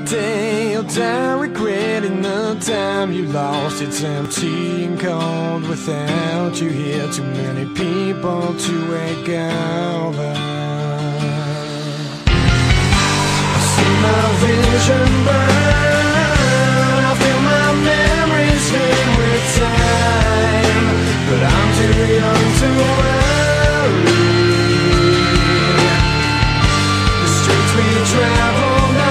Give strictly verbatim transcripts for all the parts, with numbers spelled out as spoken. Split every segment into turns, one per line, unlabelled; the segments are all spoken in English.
day you'll die regretting the time you lost. It's empty and cold without you here. Too many people to wake over. I see my vision burn, I feel my memories fade with time, but I'm too young to worry. The streets we travel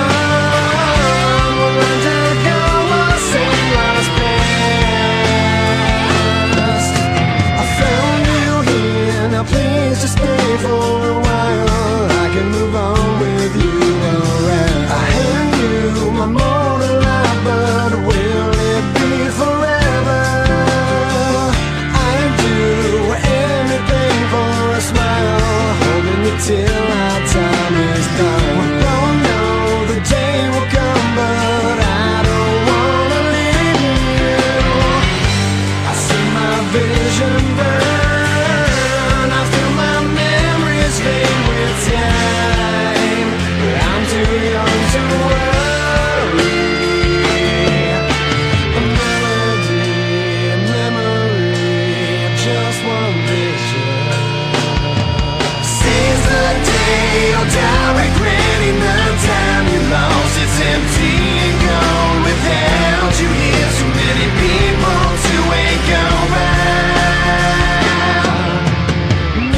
just stay for a while, I can move on with you around. I hand you my mortal life, but will it be forever? I'd do anything for a smile, holding you till our time is done. We don't know the day will come, but I don't wanna leave you. I see my vision burn,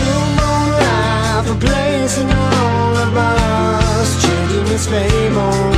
it's fame on